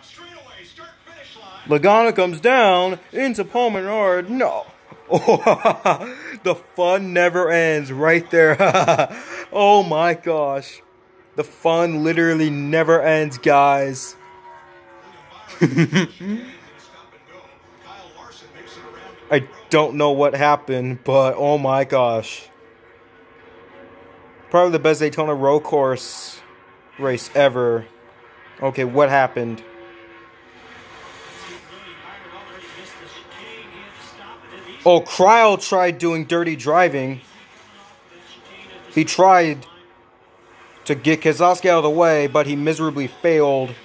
Logano comes down into Paul Menard. No. Oh, the fun never ends right there. Oh my gosh. The fun literally never ends, guys. I don't know what happened, but oh my gosh. Probably the best Daytona road course race ever. Okay, what happened? Oh, Cryle tried doing dirty driving. He tried to get Keselowski out of the way, but he miserably failed.